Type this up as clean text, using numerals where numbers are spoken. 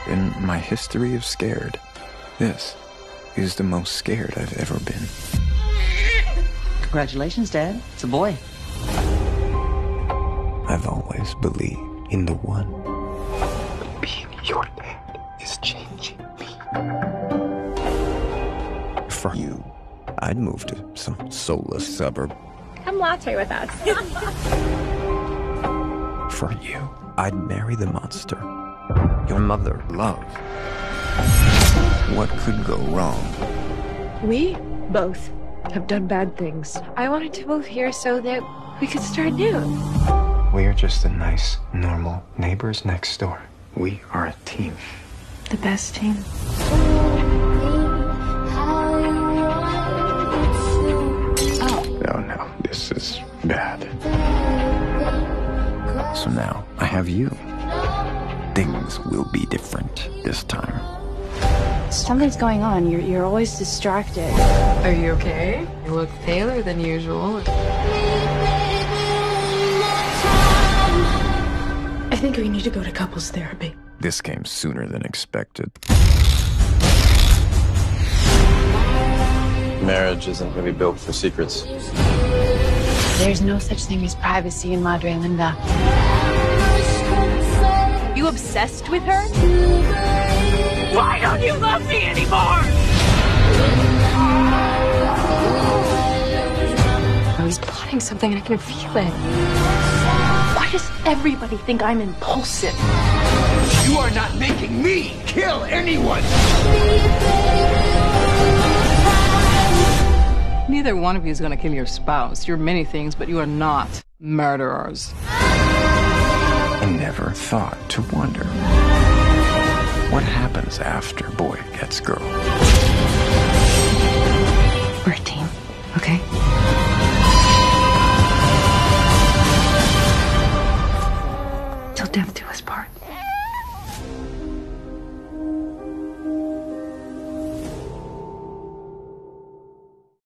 In my history of scared, this is the most scared I've ever been. Congratulations, Dad. It's a boy. I've always believed in the one. But being your dad is changing me. For you, I'd move to some soulless suburb. Come latte with us. For you, I'd marry the monster your mother loved. What could go wrong? We both have done bad things. I wanted to move here so that we could start new. We are just the nice, normal neighbors next door. We are a team. The best team. Oh no, this is bad. So now I have you. Things will be different this time. Something's going on. You're always distracted. Are you okay? You look paler than usual. I think we need to go to couples therapy. This came sooner than expected. Marriage isn't going to be built for secrets. There's no such thing as privacy in Madre Linda. You obsessed with her? Why don't you love me anymore? He's plotting something and I can feel it. Why does everybody think I'm impulsive? You are not making me kill anyone! Neither one of you is going to kill your spouse. You're many things, but you are not murderers. I never thought to wonder what happens after boy gets girl.